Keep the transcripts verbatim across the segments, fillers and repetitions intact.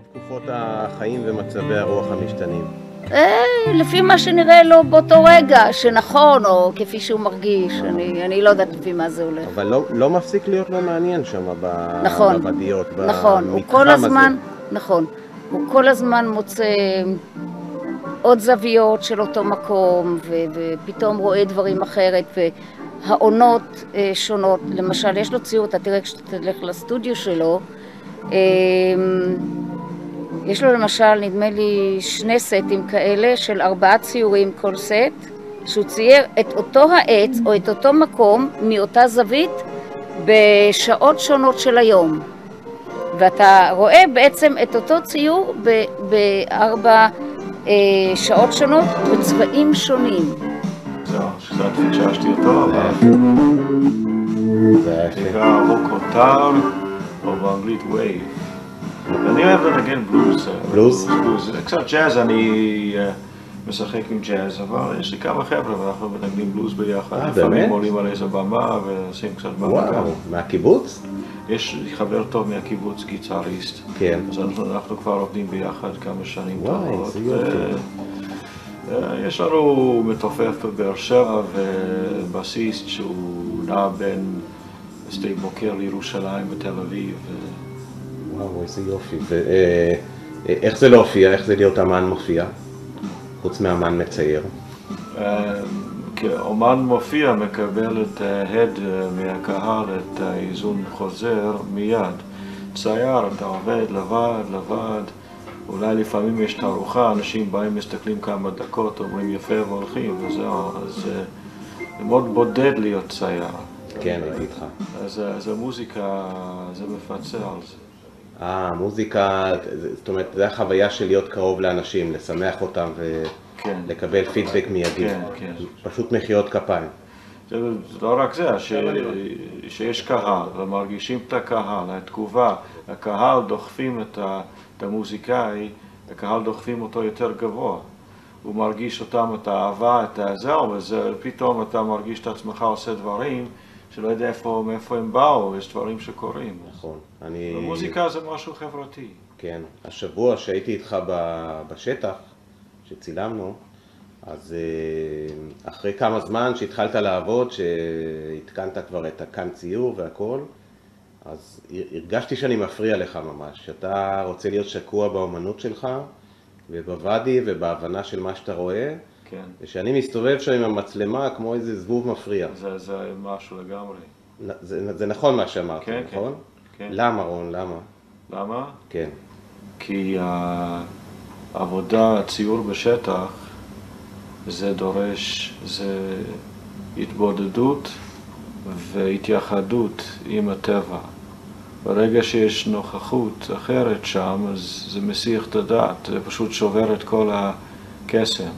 תקופות החיים ומצבי הרוח המשתנים? לפי מה שנראה לו באותו רגע, שנכון, או כפי שהוא מרגיש, אני, אני לא יודעת לפי מה זה הולך. אבל לא, לא מפסיק להיות לו מעניין שם נכון, בבדיות, נכון, הוא כל הזמן, נכון, הוא כל הזמן מוצא עוד זוויות של אותו מקום, ו, ופתאום רואה דברים אחרת, והעונות שונות. למשל, יש לו ציור, אתה תראה כשאתה תלך לסטודיו שלו, יש לו למשל, נדמה לי, שני סטים כאלה של ארבעה ציורים כל סט, שהוא צייר את אותו העץ או את אותו מקום מאותה זווית בשעות שונות של היום. ואתה רואה בעצם את אותו ציור בארבע אה, שעות שונות בצבעים שונים. זהו, שקצת פגשתי אותו, אבל זה נקרא רוקוטר, או באנגלית וייב. אני אוהב לנגן בלוז. בלוז? בלוז. קצת ג'אז, אני משחק עם ג'אז, אבל יש לי כמה חבר'ה ואנחנו מנגנים בלוז ביחד. אה, באמת? לפעמים עולים על איזה במה ועושים קצת במה. וואו, מהקיבוץ? יש לי חבר טוב מהקיבוץ, גיטריסט. כן. אז אנחנו, אנחנו כבר עובדים ביחד כמה שנים וואי, טובות. זה יופי. יש לנו מתופף בבאר שבע ובסיסט שהוא נע בין שדה בוקר לירושלים ותל אביב. וואו, איזה יופי. ואיך זה להופיע? איך זה להיות אמן מופיע? חוץ מאמן מצייר. כאומן מופיע מקבל את ההד מהקהל, את האיזון חוזר מיד. צייר, אתה עובד לבד, לבד. אולי לפעמים יש תערוכה, אנשים באים, מסתכלים כמה דקות, אומרים יפה והולכים, וזהו. אז זה מאוד בודד להיות צייר. כן, הייתי איתך. אז, אז המוזיקה, זה מפצה על זה. אה, מוזיקה, זאת אומרת, זה החוויה של להיות קרוב לאנשים, לשמח אותם ולקבל כן. פידבק מיידי. כן, כן. פשוט מחיאות כפיים. זה לא רק זה, ש... שיש קהל, ומרגישים את הקהל, התגובה, הקהל דוחפים את, ה... את המוזיקאי, הקהל דוחפים אותו יותר גבוה. הוא מרגיש אותם, את האהבה, את הזהו, ופתאום אתה מרגיש את עצמך עושה דברים שלא יודע איפה, מאיפה הם באו, יש דברים שקורים. נכון. אני... ומוזיקה זה משהו חברתי. כן. השבוע שהייתי איתך בשטח, שצילמנו, אז אחרי כמה זמן שהתחלת לעבוד, שהתקנת כבר את הקן ציור והכל, אז הרגשתי שאני מפריע לך ממש, שאתה רוצה להיות שקוע באומנות שלך, ובוואדי ובהבנה של מה שאתה רואה, כן. ושאני מסתובב שם עם המצלמה כמו איזה זבוב מפריע. זה, זה משהו לגמרי. זה, זה נכון מה שאמרת, כן, נכון? כן, כן. למה רון, למה? למה? כן. כי העבודה, הציור בשטח, זה דורש, זה התבודדות והתייחדות עם הטבע. ברגע שיש נוכחות אחרת שם, אז זה מסיח את הדעת, זה פשוט שובר את כל הקסם.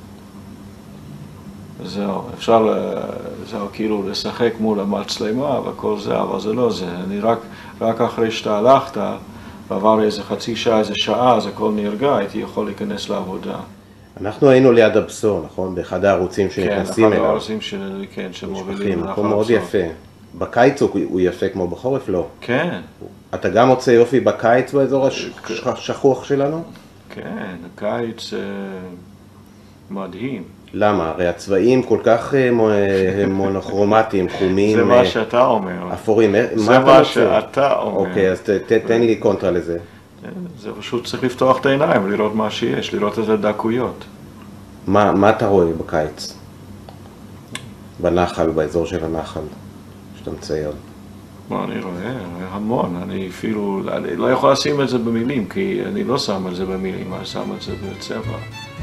זהו, אפשר זהו, כאילו לשחק מול המצלמה וכל זה, אבל זה לא זה. אני רק, רק אחרי שאתה הלכת, ועבר איזה חצי שעה, איזה שעה, אז הכל נרגע, הייתי יכול להיכנס לעבודה. אנחנו היינו ליד הבשור, נכון? באחד הערוצים שנכנסים אליו. כן, אחד הערוצים של, כן, שמובילים. מקום מאוד יפה. בקיץ הוא יפה כמו בחורף, לא? כן. אתה גם מוצא יופי בקיץ באזור השכוח שלנו? כן, הקיץ מדהים. למה? הרי הצבעים כל כך מונוכרומטיים, חומים, זה מה שאתה אומר. אפורים. זה מה שאתה אומר. אוקיי, אז תן לי קונטרה לזה. זה פשוט צריך לפתוח את העיניים ולראות מה שיש, לראות את הדקויות. מה, מה אתה רואה בקיץ? בנחל, באזור של הנחל, שאתה מצייר. מה אני רואה? אני רואה המון. אני אפילו, אני לא יכול לשים את זה במילים, כי אני לא שם את זה במילים, אני שם את זה בצבע.